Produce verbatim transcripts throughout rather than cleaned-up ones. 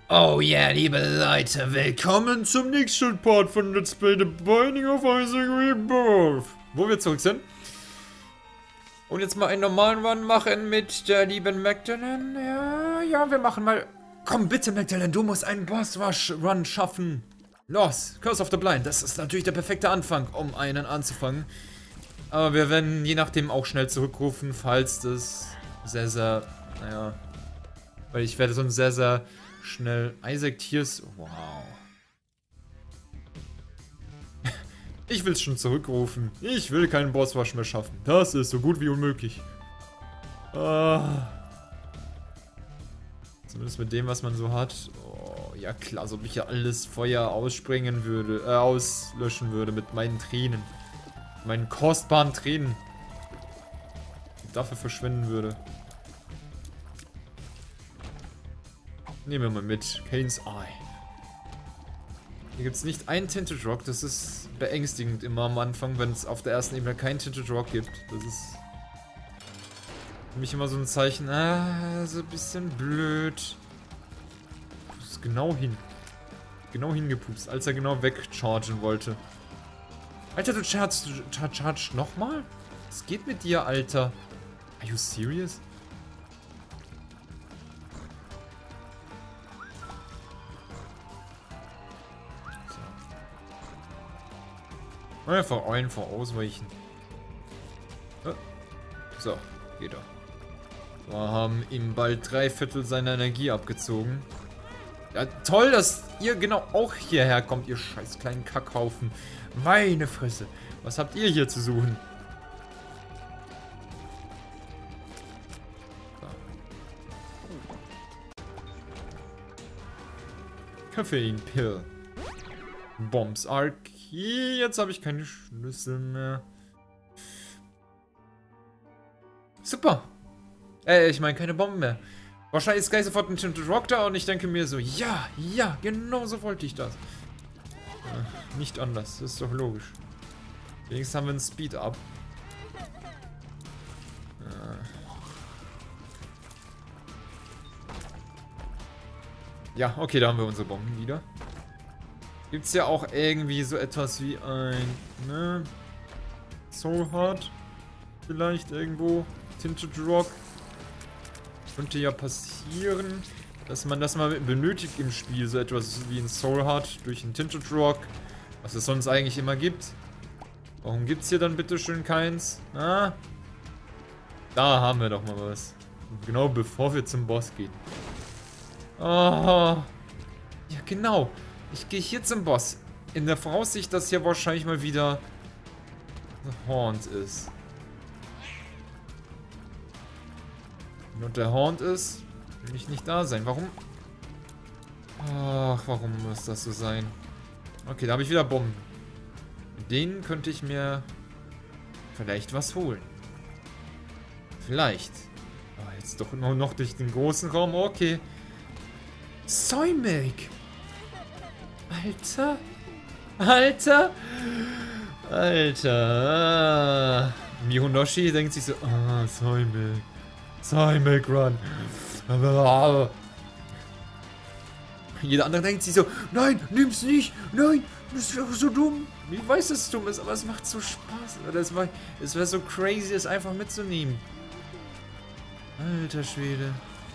Oh yeah, liebe Leute, willkommen zum nächsten Part von Let's Play The Binding of Isaac Rebirth. Wo wir zurück sind. Und jetzt mal einen normalen Run machen mit der lieben Magdalene. Ja, ja, wir machen mal... Komm bitte, Magdalene, du musst einen Boss-Rush-Run schaffen. Los, Curse of the Blind. Das ist natürlich der perfekte Anfang, um einen anzufangen. Aber wir werden je nachdem auch schnell zurückrufen, falls das sehr, sehr... Naja... Weil ich werde so ein sehr, sehr... Schnell. Isaac Tears. Wow. Ich will es schon zurückrufen. Ich will keinen Bossrush mehr schaffen. Das ist so gut wie unmöglich. Ah. Zumindest mit dem, was man so hat. Oh, ja klar, so ob ich ja alles Feuer ausspringen würde, äh, auslöschen würde mit meinen Tränen. Meinen kostbaren Tränen. Und dafür verschwinden würde. Nehmen wir mal mit. Kane's Eye. Hier gibt es nicht einen Tinted Rock. Das ist beängstigend immer am Anfang, wenn es auf der ersten Ebene keinen Tinted Rock gibt. Das ist für mich immer so ein Zeichen. Ah, so ein bisschen blöd. Das ist genau hin. Genau hingepupst, als er genau wegchargen wollte. Alter, du chargst, du chargst nochmal? Was geht mit dir, Alter? Are you serious? Einfach einfach ausweichen. So, geht er. Wir haben ihm bald drei Viertel seiner Energie abgezogen. Ja, toll, dass ihr genau auch hierher kommt, ihr scheiß kleinen Kackhaufen. Meine Fresse. Was habt ihr hier zu suchen? So. Koffein-Pill. Bombs Arc. Jetzt habe ich keine Schlüssel mehr. Super. Äh, ich meine keine Bomben mehr. Wahrscheinlich ist gleich sofort ein Tinted Rock da und ich denke mir so, ja, ja, genau so wollte ich das. Äh, nicht anders, das ist doch logisch. Wenigstens haben wir einen Speed-Up. Äh. Ja, okay, da haben wir unsere Bomben wieder. Gibt es ja auch irgendwie so etwas wie ein, ne, Soul Heart, vielleicht irgendwo, Tinted Rock. Könnte ja passieren, dass man das mal benötigt im Spiel, so etwas wie ein Soul Heart durch einen Tinted Rock, was es sonst eigentlich immer gibt. Warum gibt es hier dann bitte schön keins? Ah, da haben wir doch mal was. Genau bevor wir zum Boss gehen. Oh, ja genau. Ich gehe hier zum Boss. In der Voraussicht, dass hier wahrscheinlich mal wieder The Haunt ist. Und der Haunt ist, will ich nicht da sein. Warum? Ach, warum muss das so sein? Okay, da habe ich wieder Bomben. Mit denen könnte ich mir vielleicht was holen. Vielleicht. Oh, jetzt doch nur noch durch den großen Raum. Okay. Soymilk. Alter. Alter. Alter. Mihonoshi denkt sich so, ah, Soymilk. Soymilk Run. Jeder andere denkt sich so, nein, nimm's nicht. Nein, das ist auch so dumm. Ich weiß, dass es dumm ist, aber es macht so Spaß. Das war, es wäre so crazy, es einfach mitzunehmen. Alter Schwede.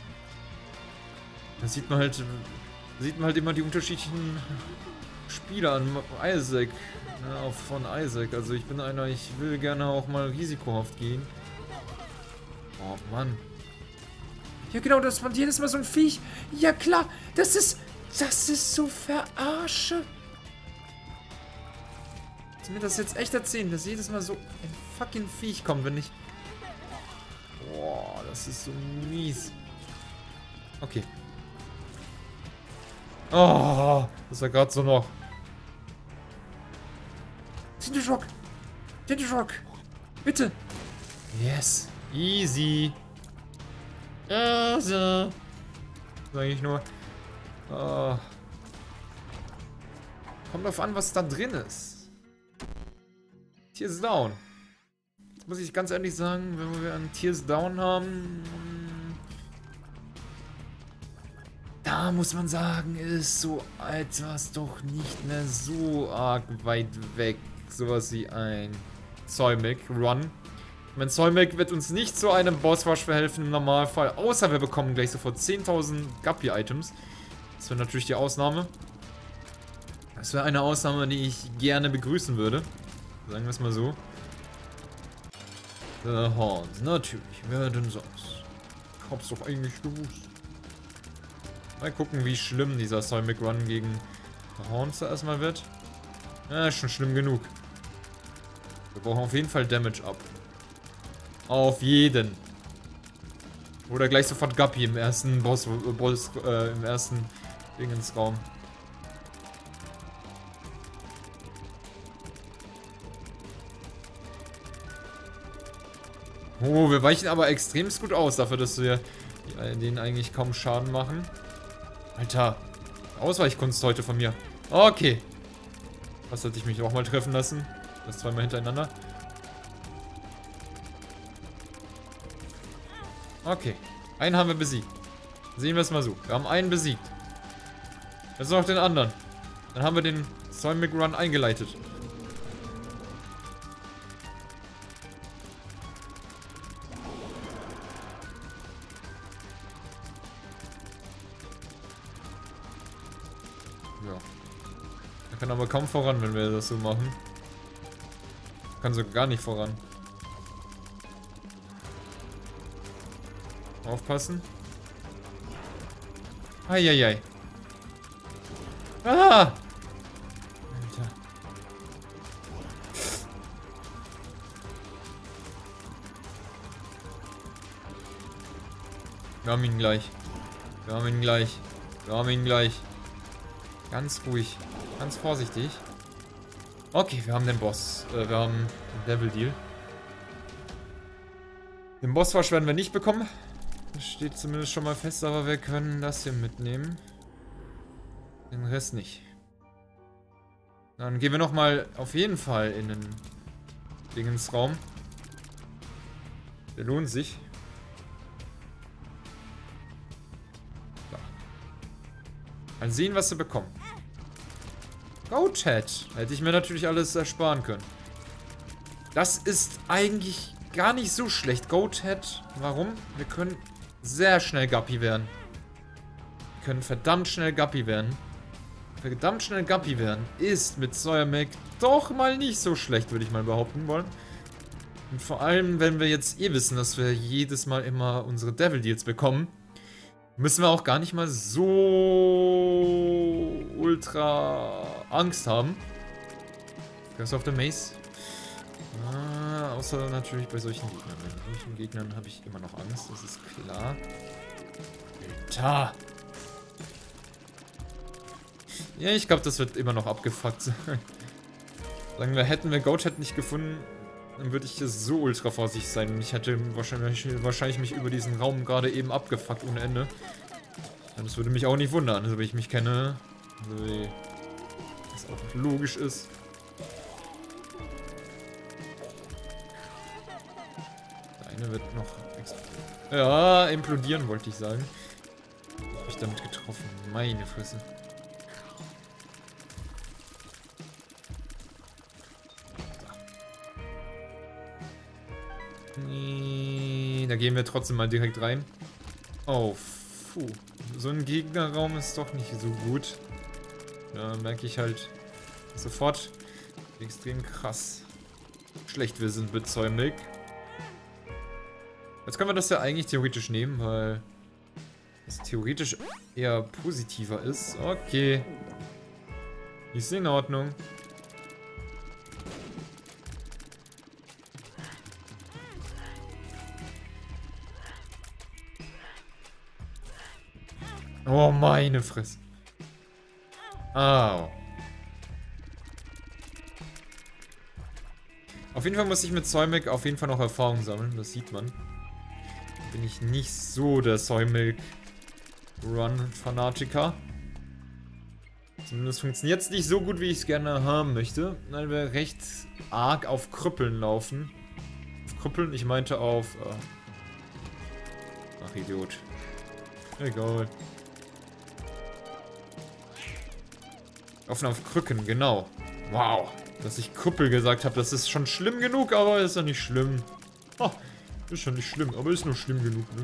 Da sieht man halt... Sieht man halt immer die unterschiedlichen Spiele an Isaac, ne, auch von Isaac. Also ich bin einer, ich will gerne auch mal risikohaft gehen. Oh Mann. Ja genau, das war jedes Mal so ein Viech. Ja klar, das ist, das ist so Verarsche. Dass mir das jetzt echt erzählen, dass jedes Mal so ein fucking Viech kommt, wenn ich... Boah, das ist so mies. Okay. Oh, das war gerade so noch. Tinted Rock. Tinted Rock. Bitte. Yes. Easy. Also. Sag ich nur. Oh. Kommt drauf an, was da drin ist. Tears Down. Jetzt muss ich ganz ehrlich sagen, wenn wir einen Tears Down haben. Da muss man sagen, ist so etwas doch nicht mehr so arg weit weg. Sowas wie ein Zäumig Run. Ich meine, Zäumig wird uns nicht zu einem Bossrush verhelfen im Normalfall, außer wir bekommen gleich sofort zehntausend Guppy-Items. Das wäre natürlich die Ausnahme. Das wäre eine Ausnahme, die ich gerne begrüßen würde. Sagen wir es mal so. The Horns, natürlich. Wer denn sonst? Ich hab's doch eigentlich gewusst. Mal gucken, wie schlimm dieser Zäumig Run gegen Horns erstmal wird. Ja, ist schon schlimm genug. Wir brauchen auf jeden Fall Damage up. Auf jeden. Oder gleich sofort Guppy im ersten Boss, Boss äh, im ersten Dingensraum. Oh, wir weichen aber extremst gut aus dafür, dass wir denen eigentlich kaum Schaden machen. Alter, Ausweichkunst heute von mir. Okay. Was hätte ich mich auch mal treffen lassen? Das zweimal hintereinander. Okay. Einen haben wir besiegt. Sehen wir es mal so. Wir haben einen besiegt. Jetzt noch den anderen. Dann haben wir den Zäumig Run eingeleitet. Er kann aber kaum voran, wenn wir das so machen. Kann sogar gar nicht voran. Aufpassen. Eieiei. Ah! Alter. Wir haben ihn gleich. Wir haben ihn gleich. Wir haben ihn gleich. Ganz ruhig. Ganz vorsichtig. Okay, wir haben den Boss. Äh, wir haben den Devil Deal. Den Bossrush werden wir nicht bekommen. Das steht zumindest schon mal fest, aber wir können das hier mitnehmen. Den Rest nicht. Dann gehen wir nochmal auf jeden Fall in den Dingensraum. Der lohnt sich. So. Mal sehen, was wir bekommen. Goathead. Hätte ich mir natürlich alles ersparen können. Das ist eigentlich gar nicht so schlecht. Goathead. Warum? Wir können sehr schnell Guppy werden. Wir können verdammt schnell Guppy werden. Verdammt schnell Guppy werden ist mit Zäumig doch mal nicht so schlecht, würde ich mal behaupten wollen. Und vor allem, wenn wir jetzt eh wissen, dass wir jedes Mal immer unsere Devil Deals bekommen, müssen wir auch gar nicht mal so ultra Angst haben. Curse of the Maze. Ah, außer natürlich bei solchen Gegnern. Bei solchen Gegnern habe ich immer noch Angst, das ist klar. Alter! Ja, ich glaube, das wird immer noch abgefuckt sein. Sagen wir, hätten wir Goathead nicht gefunden, dann würde ich so ultra vorsichtig sein. Und ich hätte wahrscheinlich, wahrscheinlich mich über diesen Raum gerade eben abgefuckt ohne Ende. Und das würde mich auch nicht wundern, also wie ich mich kenne. Also wie das auch logisch ist. Der eine wird noch... Ja, implodieren wollte ich sagen. Hab ich damit getroffen. Meine Fresse. Da gehen wir trotzdem mal direkt rein. Oh, puh. So ein Gegnerraum ist doch nicht so gut. Da merke ich halt sofort, wie extrem krass schlecht wir sind mit Zäumig. Jetzt können wir das ja eigentlich theoretisch nehmen, weil es theoretisch eher positiver ist. Okay. Ist in Ordnung. Oh, meine Fresse. Au. Auf jeden Fall muss ich mit Zäumig auf jeden Fall noch Erfahrung sammeln. Das sieht man. Bin ich nicht so der Zäumig-Run-Fanatiker. Zumindest funktioniert es nicht so gut, wie ich es gerne haben möchte. Weil wir recht arg auf Krüppeln laufen. Auf Krüppeln? Ich meinte auf... Äh Ach, Idiot. Egal. Offen auf Krücken, genau. Wow. Dass ich Krüppel gesagt habe, das ist schon schlimm genug, aber ist ja nicht schlimm. Oh, ist schon nicht schlimm, aber ist nur schlimm genug, ne?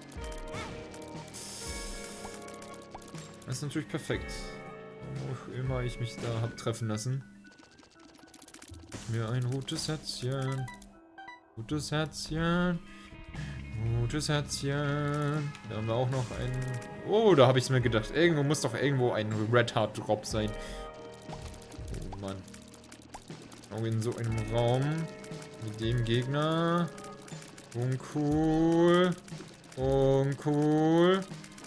Das ist natürlich perfekt. Wo auch immer ich mich da habe treffen lassen. Gib mir ein rotes Herzchen. Gutes Herzchen. Gutes Herzchen. Da haben wir auch noch einen... Oh, da habe ich es mir gedacht. Irgendwo muss doch irgendwo ein Red Heart Drop sein. Oh Mann. Auch in so einem Raum. Mit dem Gegner. Uncool. Uncool.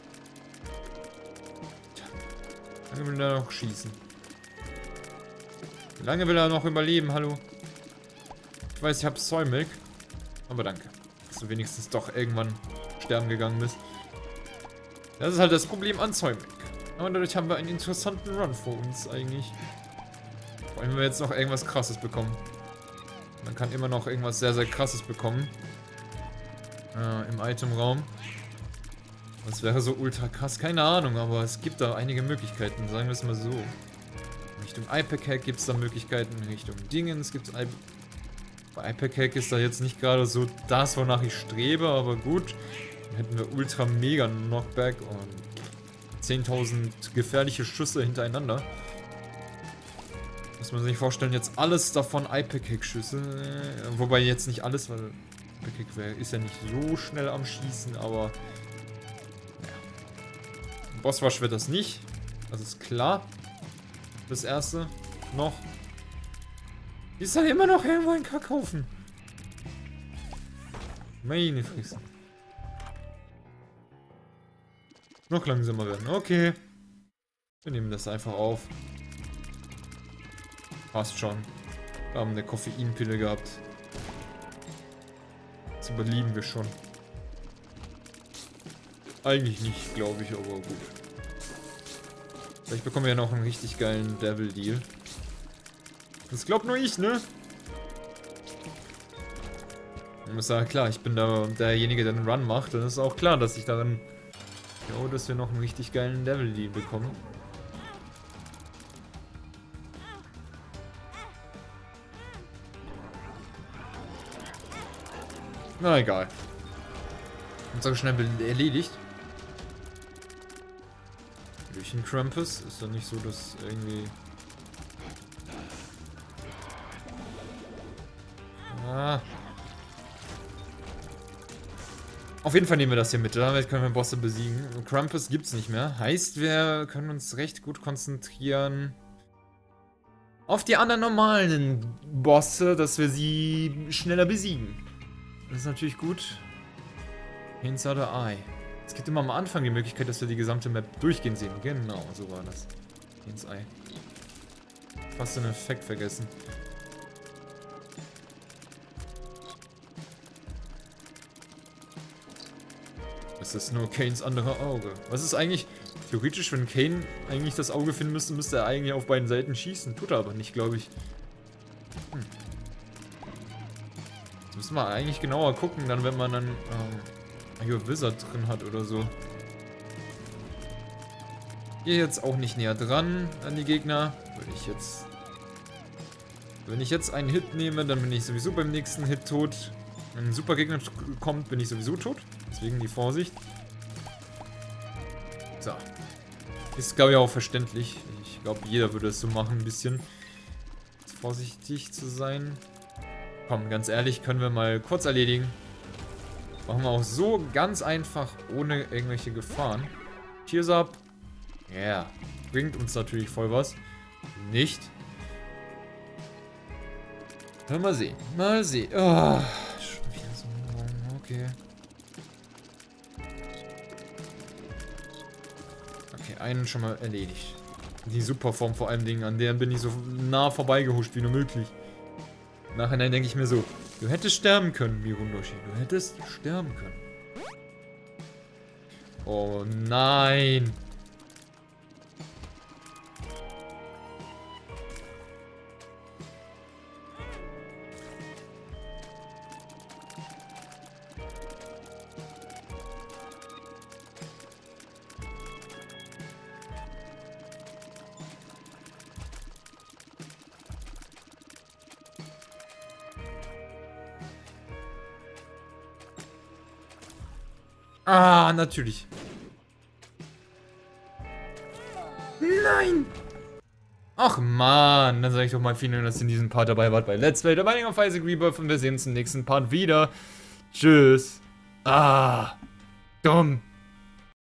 Wie lange will er noch schießen? Wie lange will er noch überleben? Hallo? Ich weiß, ich habe Soymilk. Aber danke. Dass du wenigstens doch irgendwann sterben gegangen bist. Das ist halt das Problem an Soymilk. Aber dadurch haben wir einen interessanten Run vor uns eigentlich. Vor allem, wenn wir jetzt noch irgendwas Krasses bekommen. Man kann immer noch irgendwas sehr, sehr Krasses bekommen. Äh, im Itemraum. Das wäre so ultra krass. Keine Ahnung, aber es gibt da einige Möglichkeiten. Sagen wir es mal so. In Richtung iPack-Hack gibt es da Möglichkeiten. In Richtung Dingens gibt es... Bei iPack-Hack ist da jetzt nicht gerade so das, wonach ich strebe, aber gut. Dann hätten wir ultra mega Knockback und zehntausend gefährliche Schüsse hintereinander. Muss man sich vorstellen, jetzt alles davon iPack-Hack-Schüsse. Wobei jetzt nicht alles, weil iPack-Hack ist ja nicht so schnell am Schießen, aber... Ja. Bosswash wird das nicht. Das ist klar. Das erste noch. Ist da immer noch irgendwo ein Kackhaufen? Meine Fresse. Noch langsamer werden. Okay. Wir nehmen das einfach auf. Passt schon. Wir haben eine Koffeinpille gehabt. Das überleben wir schon. Eigentlich nicht, glaube ich, aber gut. Vielleicht bekommen wir ja noch einen richtig geilen Devil Deal. Das glaubt nur ich, ne? Und ist ja klar, ich bin da derjenige, der den Run macht. Dann ist auch klar, dass ich darin... Jo, dass wir noch einen richtig geilen Devil Deal bekommen. Na egal. Und so schnell erledigt. Durch den Krampus ist doch nicht so, dass irgendwie... Ah. Auf jeden Fall nehmen wir das hier mit. Damit können wir Bosse besiegen. Krampus gibt's nicht mehr. Heißt, wir können uns recht gut konzentrieren auf die anderen normalen Bosse, dass wir sie schneller besiegen. Das ist natürlich gut. Inside the Eye. Es gibt immer am Anfang die Möglichkeit, dass wir die gesamte Map durchgehen sehen. Genau, so war das. Ins Eye. Fast den Effekt vergessen. Das ist nur Kanes andere Auge. Was ist eigentlich... Theoretisch, wenn Kane eigentlich das Auge finden müsste, müsste er eigentlich auf beiden Seiten schießen. Tut er aber nicht, glaube ich. Hm. Jetzt müssen wir eigentlich genauer gucken, dann wenn man dann... Ähm, hier Wizard drin hat oder so. Hier jetzt auch nicht näher dran an die Gegner. Wenn ich jetzt... Wenn ich jetzt einen Hit nehme, dann bin ich sowieso beim nächsten Hit tot. Wenn ein super Gegner kommt, bin ich sowieso tot. Deswegen die Vorsicht. So. Ist, glaube ich, auch verständlich. Ich glaube, jeder würde es so machen, ein bisschen. Vorsichtig zu sein. Komm, ganz ehrlich, können wir mal kurz erledigen. Machen wir auch so ganz einfach, ohne irgendwelche Gefahren. Tears up. Ja. Yeah. Bringt uns natürlich voll was. Nicht. Mal sehen. Mal sehen. Oh, schon wieder so. Okay. Okay, einen schon mal erledigt. Die Superform vor allem Dingen, an der bin ich so nah vorbeigehuscht wie nur möglich. Im Nachhinein denke ich mir so, du hättest sterben können, Mirundoshi. Du hättest sterben können. Oh nein. Ah, natürlich. Nein! Ach man, dann sage ich doch mal vielen Dank, dass ihr in diesem Part dabei wart bei Let's Play The Binding of Isaac Rebirth und wir sehen uns im nächsten Part wieder. Tschüss. Ah, dumm.